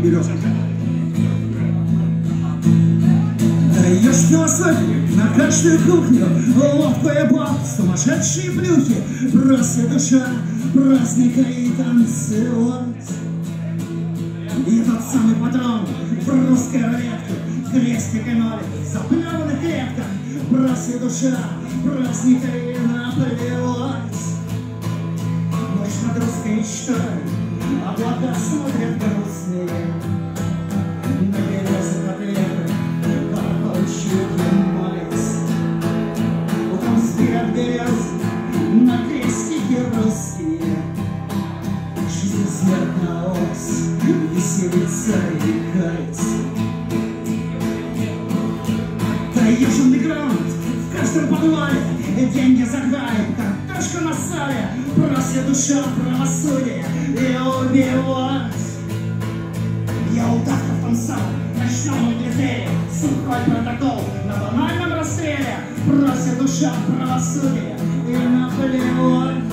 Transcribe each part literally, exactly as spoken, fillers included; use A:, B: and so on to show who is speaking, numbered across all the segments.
A: березах. Даешь философию на каждую кухню, ловкая баб, сумасшедшие плюхи, просит душа праздника и танцевать. И тот самый патрон в русской рулетке, крестик и нолик в заплеванных клетках, просит душа праздника и наплевать. Ночь над русской мечтой, облака смотрят грустные, на березы котлеты, колокольчики молятся. Утром спят березы, на крестике русские, жизнь смерть на ос, веселится и кается. Даешь андеграунд в каждом подвале, деньги за хайп, картошка на сале, просит душа правосудия и убивать. Я удавка в том самом ночном углетере, сухой протокол на банальном расстреле, просит душа правосудия и наплевать.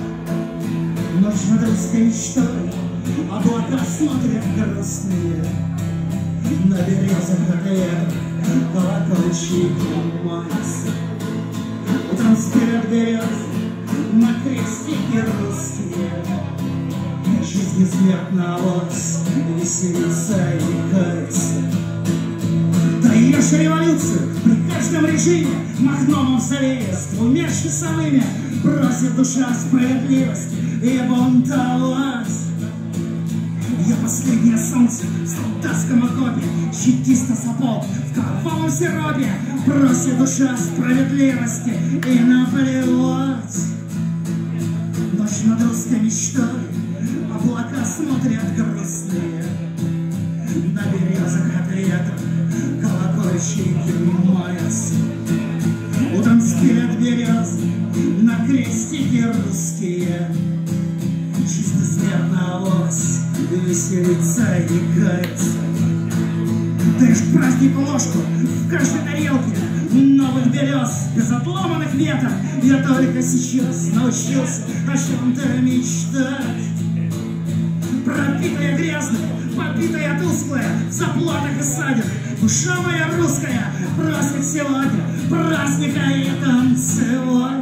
A: Ночь над русской мечтой, облака смотрят грустные, на березах котлетах колокольчики маются. Утром спят березы, на крестике русские, жизнь и смерть на вас, веселится и кается. Даешь революцию при каждом режиме, махном мавзолее с двумя часовыми, просит душа справедливости и бунтовать. Я последнее солнце в солдатском окопе, чекиста сапог в кровавом сиропе, просит душа справедливости и наплевать. Ночь над русской мечтой, облака смотрят грустные, на березах котлетах колокольчики маются. Утром спят березы, на крестике русские, жизнь и смерть на ос, веселится и кается. Даешь празднику ложку в каждой тарелке новых берез, без отломанных веток. Я только сейчас научился о чем-то мечтать. Пропитая грязная, побитая тусклая, в заплатах и садях, душа моя русская, праздник сегодня, праздника и танцевать.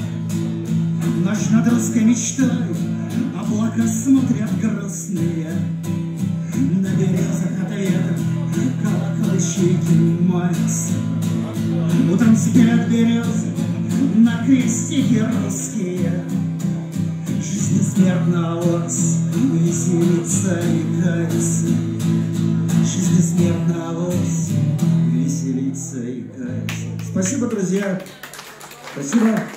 A: Ночь над русской мечтой, облака смотрят грустные, на березах котлетах колокольчики маются. Утром спят березы, на крестике русские, жизнь и смерть на вас, веселится и кается. Жизнь и смерть на вас, веселится и кается. Спасибо, друзья. Спасибо.